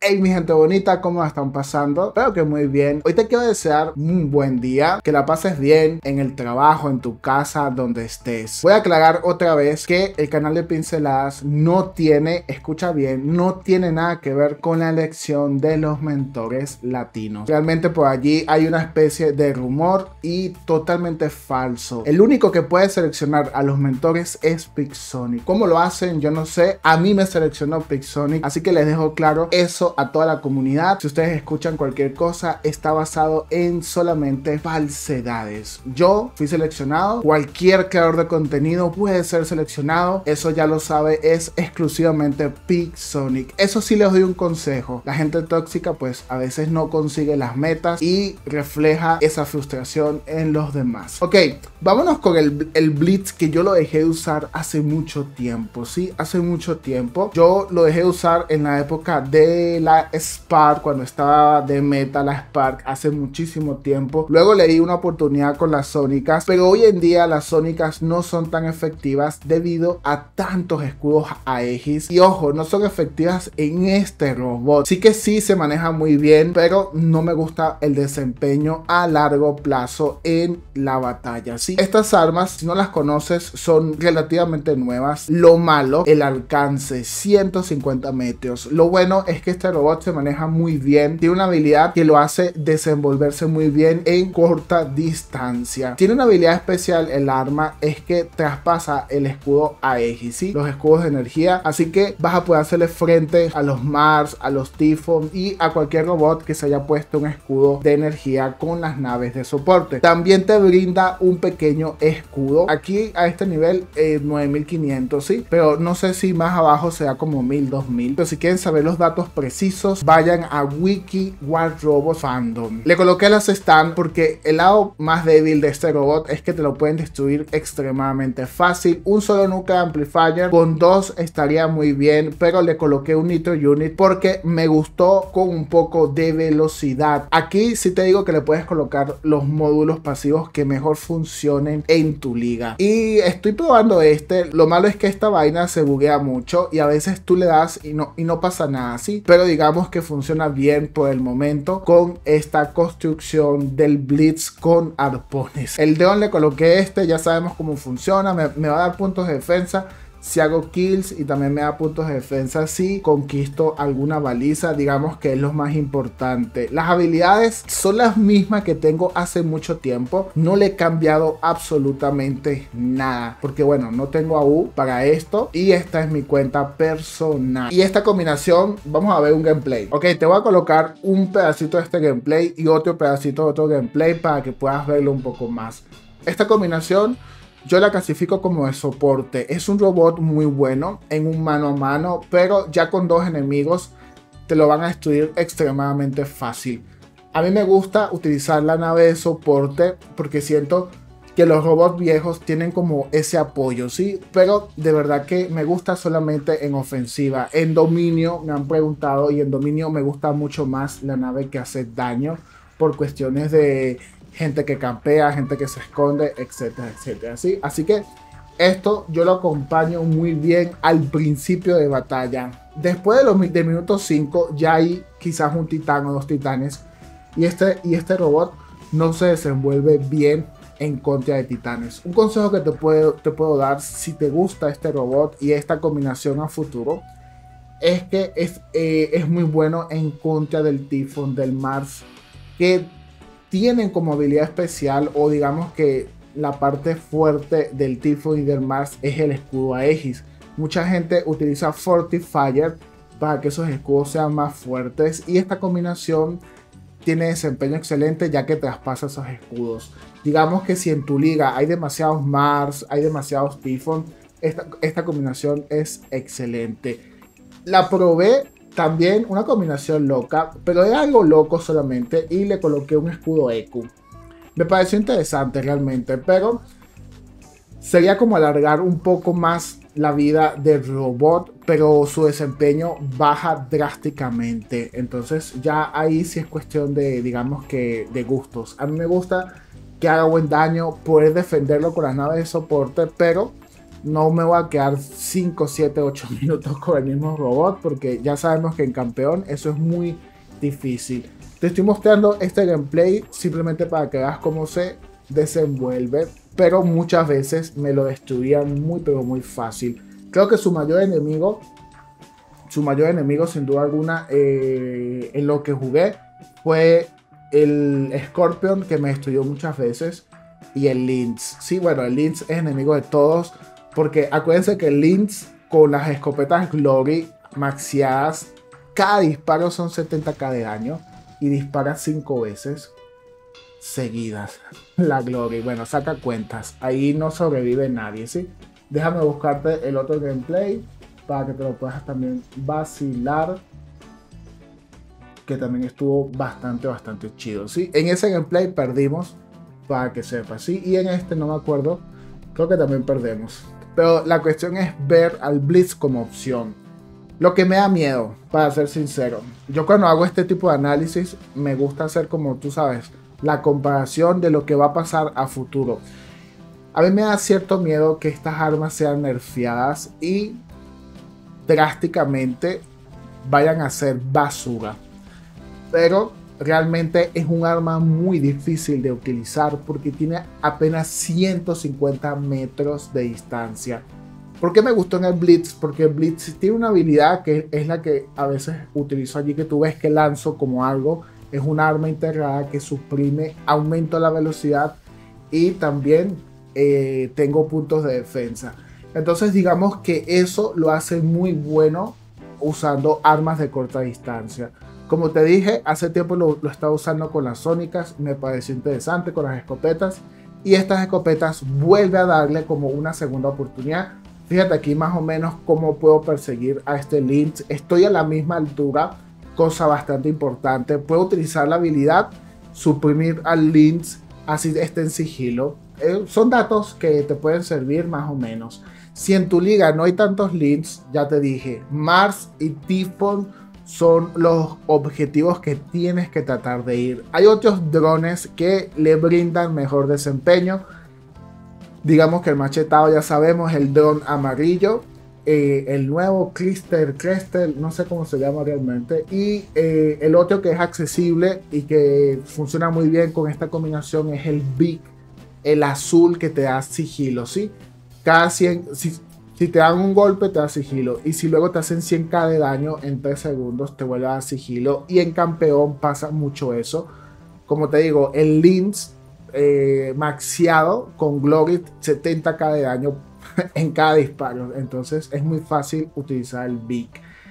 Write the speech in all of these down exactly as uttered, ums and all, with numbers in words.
Hey mi gente bonita, ¿cómo la están pasando? Espero que muy bien. Hoy te quiero desear un buen día, que la pases bien en el trabajo, en tu casa, donde estés. Voy a aclarar otra vez que el canal de Pinceladas no tiene, escucha bien, no tiene nada que ver con la elección de los mentores latinos. Realmente por allí hay una especie de rumor y totalmente falso. El único que puede seleccionar a los mentores es Pixonic. ¿Cómo lo hacen? Yo no sé. A mí me seleccionó Pixonic, así que les dejo claro eso a toda la comunidad. Si ustedes escuchan cualquier cosa, está basado en solamente falsedades. Yo fui seleccionado, cualquier creador de contenido puede ser seleccionado, eso ya lo sabe, es exclusivamente Pixonic. Eso sí les doy un consejo: la gente tóxica pues a veces no consigue las metas y refleja esa frustración en los demás. Ok, vámonos con el, el Blitz, que yo lo dejé de usar hace mucho tiempo, sí, hace mucho tiempo. Yo lo dejé de usar en la época de la Spark, cuando estaba de meta la Spark hace muchísimo tiempo. Luego le di una oportunidad con las sónicas, pero hoy en día las sónicas no son tan efectivas debido a tantos escudos Aegis. Y ojo, no son efectivas en este robot. Sí que sí se maneja muy bien, pero no me gusta el desempeño a largo plazo en la batalla. Sí, estas armas, si no las conoces, son relativamente nuevas. Lo malo, el alcance, ciento cincuenta metros. Lo bueno es que este robot se maneja muy bien, tiene una habilidad que lo hace desenvolverse muy bien en corta distancia. Tiene una habilidad especial el arma, es que traspasa el escudo Aegis, ¿sí? Los escudos de energía, así que vas a poder hacerle frente a los Mars, a los Typhon y a cualquier robot que se haya puesto un escudo de energía con las naves de soporte. También te brinda un pequeño escudo, aquí a este nivel eh, nueve mil quinientos, ¿sí? Pero no sé si más abajo sea como mil, dos mil, pero si quieren saber los datos precisos, vayan a Wiki War Robots Fandom. Le coloqué las stand porque el lado más débil de este robot es que te lo pueden destruir extremadamente fácil. Un solo Nuclear Amplifier, con dos estaría muy bien, pero le coloqué un Nitro Unit porque me gustó con un poco de velocidad. Aquí sí te digo que le puedes colocar los módulos pasivos que mejor funcionen en tu liga. Y estoy probando este. Lo malo es que esta vaina se buguea mucho y a veces tú le das y no, y no pasa nada así, pero digamos que funciona bien por el momento con esta construcción del Blitz con arpones. El Deon le coloqué este, ya sabemos cómo funciona, me, me va a dar puntos de defensa si hago kills y también me da puntos de defensa si conquisto alguna baliza, digamos que es lo más importante. Las habilidades son las mismas que tengo hace mucho tiempo, no le he cambiado absolutamente nada, porque bueno, no tengo A U para esto y esta es mi cuenta personal. Y esta combinación, vamos a ver un gameplay. Ok, te voy a colocar un pedacito de este gameplay y otro pedacito de otro gameplay para que puedas verlo un poco más. Esta combinación yo la clasifico como de soporte. Es un robot muy bueno en un mano a mano, pero ya con dos enemigos te lo van a destruir extremadamente fácil. A mí me gusta utilizar la nave de soporte porque siento que los robots viejos tienen como ese apoyo, ¿sí? Pero de verdad que me gusta solamente en ofensiva. En dominio me han preguntado y en dominio me gusta mucho más la nave que hace daño por cuestiones de gente que campea, gente que se esconde, etcétera, etcétera, ¿sí? Así que esto yo lo acompaño muy bien al principio de batalla. Después de los de minuto cinco ya hay quizás un titán o dos titanes y este, y este robot no se desenvuelve bien en contra de titanes. Un consejo que te puedo, te puedo dar si te gusta este robot y esta combinación a futuro es que es, eh, es muy bueno en contra del Typhon, del Mars, que tienen como habilidad especial, o digamos que la parte fuerte del Typhon y del Mars es el escudo Aegis. Mucha gente utiliza Fortifier para que esos escudos sean más fuertes y esta combinación tiene desempeño excelente ya que traspasa esos escudos. Digamos que si en tu liga hay demasiados Mars, hay demasiados Typhon, esta, esta combinación es excelente. La probé también, una combinación loca, pero era algo loco solamente, y le coloqué un escudo E Q. Me pareció interesante realmente, pero sería como alargar un poco más la vida del robot, pero su desempeño baja drásticamente. Entonces ya ahí sí es cuestión de, digamos que, de gustos. A mí me gusta que haga buen daño, poder defenderlo con las naves de soporte, pero no me voy a quedar cinco, siete, ocho minutos con el mismo robot, porque ya sabemos que en campeón eso es muy difícil. Te estoy mostrando este gameplay simplemente para que veas cómo se desenvuelve, pero muchas veces me lo destruían muy pero muy fácil. Creo que su mayor enemigo, su mayor enemigo sin duda alguna eh, en lo que jugué fue el Scorpion, que me destruyó muchas veces, y el Lynx. Sí, bueno, el Lynx es enemigo de todos, porque acuérdense que el Lynx con las escopetas Glory maxiadas, cada disparo son setenta k de daño y dispara cinco veces seguidas la Glory. Bueno, saca cuentas, ahí no sobrevive nadie, ¿sí? Déjame buscarte el otro gameplay para que te lo puedas también vacilar, que también estuvo bastante, bastante chido, ¿sí? En ese gameplay perdimos, para que sepas, ¿sí? Y en este no me acuerdo, creo que también perdemos. Pero la cuestión es ver al Blitz como opción. Lo que me da miedo, para ser sincero. Yo cuando hago este tipo de análisis, me gusta hacer, como tú sabes, la comparación de lo que va a pasar a futuro. A mí me da cierto miedo que estas armas sean nerfeadas y drásticamente vayan a ser basura. Pero realmente es un arma muy difícil de utilizar porque tiene apenas ciento cincuenta metros de distancia. ¿Por qué me gustó en el Blitz? Porque el Blitz tiene una habilidad que es la que a veces utilizo allí, que tú ves que lanzo como algo. Es un arma integrada que suprime, aumento la velocidad y también eh, tengo puntos de defensa. Entonces digamos que eso lo hace muy bueno usando armas de corta distancia. Como te dije, hace tiempo lo, lo estaba usando con las sónicas, me pareció interesante con las escopetas, y estas escopetas vuelve a darle como una segunda oportunidad. Fíjate aquí más o menos cómo puedo perseguir a este Lynx. Estoy a la misma altura, cosa bastante importante. Puedo utilizar la habilidad, suprimir al Lynx, así esté en sigilo. Eh, son datos que te pueden servir más o menos. Si en tu liga no hay tantos Lynx, ya te dije, Mars y Typhon son los objetivos que tienes que tratar de ir. Hay otros drones que le brindan mejor desempeño. Digamos que el machetado, ya sabemos, el dron amarillo, eh, el nuevo Crystal, Crystal, no sé cómo se llama realmente, y eh, el otro que es accesible y que funciona muy bien con esta combinación es el Big, el azul, que te da sigilo, ¿sí? Cada cien, si, si te dan un golpe te da sigilo, y si luego te hacen cien k de daño en tres segundos te vuelve a dar sigilo, y en campeón pasa mucho eso. Como te digo, el Lynx eh, maxiado con Glory, setenta k de daño en cada disparo, entonces es muy fácil utilizar el Big.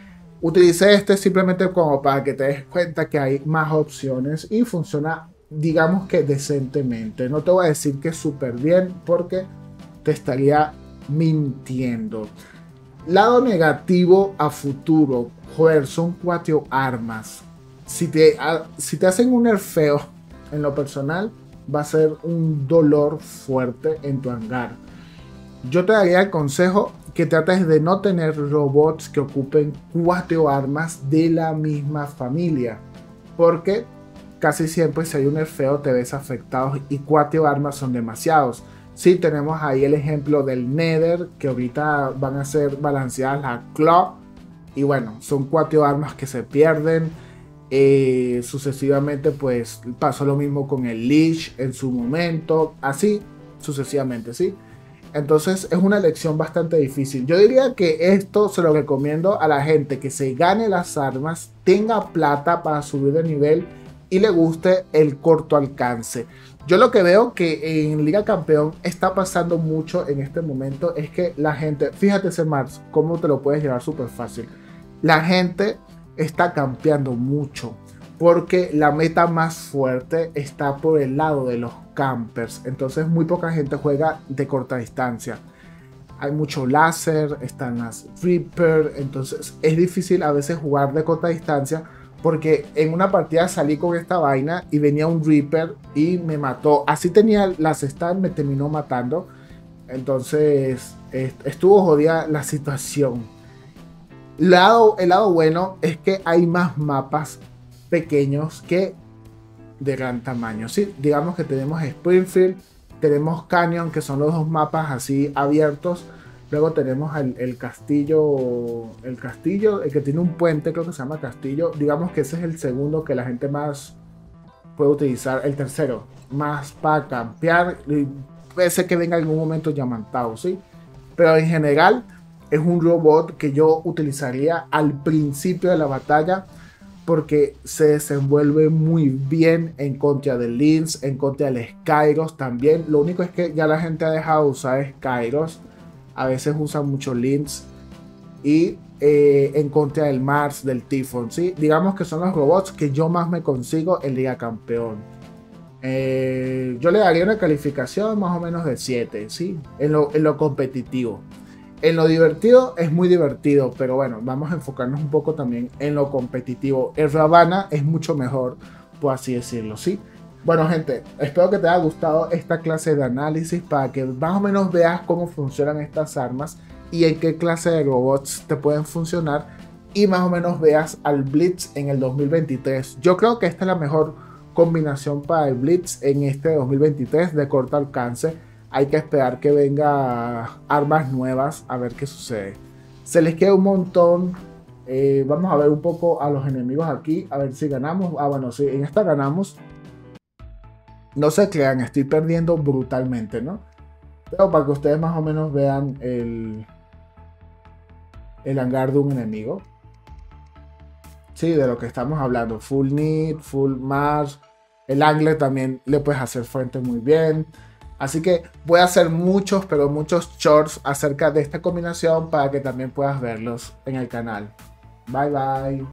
Utilicé este simplemente como para que te des cuenta que hay más opciones y funciona, digamos que decentemente. No te voy a decir que súper bien porque te estaría mintiendo. Lado negativo a futuro, joder, son cuatro armas. Si te, a, si te hacen un nerfeo, en lo personal, va a ser un dolor fuerte en tu hangar. Yo te daría el consejo que trates de no tener robots que ocupen cuatro armas de la misma familia, porque casi siempre si hay un nerfeo te ves afectado y cuatro armas son demasiados. Sí, tenemos ahí el ejemplo del Nether, que ahorita van a ser balanceadas la Claw, y bueno, son cuatro armas que se pierden. Eh, sucesivamente pues pasó lo mismo con el Leash en su momento, así sucesivamente, ¿sí? Entonces es una elección bastante difícil. Yo diría que esto se lo recomiendo a la gente que se gane las armas, tenga plata para subir de nivel y le guste el corto alcance. Yo lo que veo que en Liga Campeón está pasando mucho en este momento es que la gente, fíjate ese Mars, cómo te lo puedes llevar súper fácil. La gente está campeando mucho porque la meta más fuerte está por el lado de los campers, entonces muy poca gente juega de corta distancia. Hay mucho láser, están las Reaper, entonces es difícil a veces jugar de corta distancia, porque en una partida salí con esta vaina y venía un Reaper y me mató. Así tenía las stands, me terminó matando. Entonces estuvo jodida la situación. Lado, el lado bueno es que hay más mapas pequeños que de gran tamaño, ¿sí? Digamos que tenemos Springfield, tenemos Canyon, que son los dos mapas así abiertos, Luego tenemos el, el castillo, el castillo, el que tiene un puente, creo que se llama castillo. Digamos que ese es el segundo que la gente más puede utilizar. El tercero, más para campear. Puede ser que venga en algún momento Yamantau, ¿sí? Pero en general es un robot que yo utilizaría al principio de la batalla, porque se desenvuelve muy bien en contra de Lynx, en contra del Skyros también. Lo único es que ya la gente ha dejado de usar Skyros. A veces usan mucho Lynx. Y eh, en contra del Mars, del Typhon, ¿sí? Digamos que son los robots que yo más me consigo en Liga Campeón. Eh, yo le daría una calificación más o menos de siete, ¿sí? En lo, en lo competitivo. En lo divertido es muy divertido, pero bueno, vamos a enfocarnos un poco también en lo competitivo. El Ravana es mucho mejor, por así decirlo, ¿sí? Bueno, gente, espero que te haya gustado esta clase de análisis para que más o menos veas cómo funcionan estas armas y en qué clase de robots te pueden funcionar, y más o menos veas al Blitz en el dos mil veintitrés. Yo creo que esta es la mejor combinación para el Blitz en este dos mil veintitrés de corto alcance. Hay que esperar que venga armas nuevas a ver qué sucede. Se les queda un montón. Eh, vamos a ver un poco a los enemigos aquí, a ver si ganamos. Ah, bueno, sí, en esta ganamos. No se crean, estoy perdiendo brutalmente, ¿no? Pero para que ustedes más o menos vean el, el hangar de un enemigo. Sí, de lo que estamos hablando. Full Need, Full Mars. El Angler también le puedes hacer frente muy bien. Así que voy a hacer muchos, pero muchos shorts acerca de esta combinación para que también puedas verlos en el canal. Bye bye.